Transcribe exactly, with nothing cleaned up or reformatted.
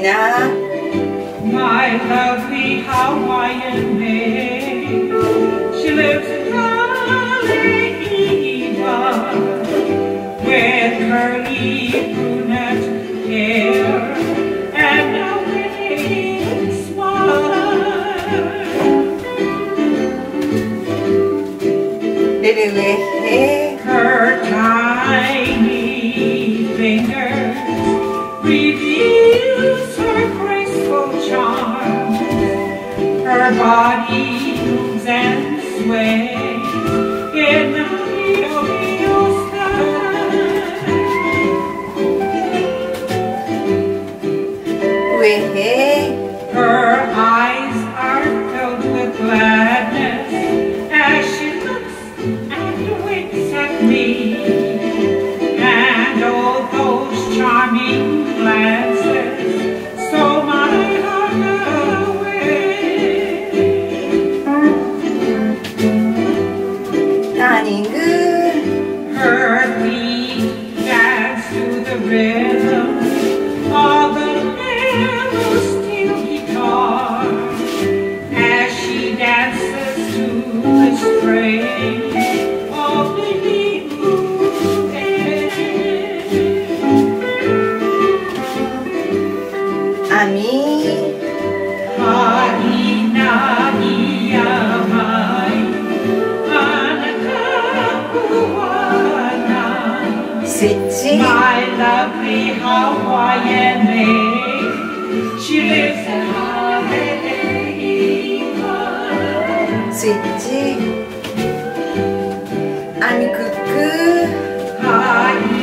な。 My lovely Hawaiian maid, she lives in Kawailuna with curly brunette hair and a winning smile. Her tiny fingers reveals her graceful charm. Her body moves and sways in the yo-yo style. Her eyes are filled with gladness as she looks and winks at me. And all those charming glances stole my heart away. Her feet dance to the rhythm of the little steel guitar as she dances to the strain of the moon air. Ami Mahina iyamai Anakapuana. Switch. My lovely Hawaiian maid, she lives in Hālau. Switch. Ami kuku. Hai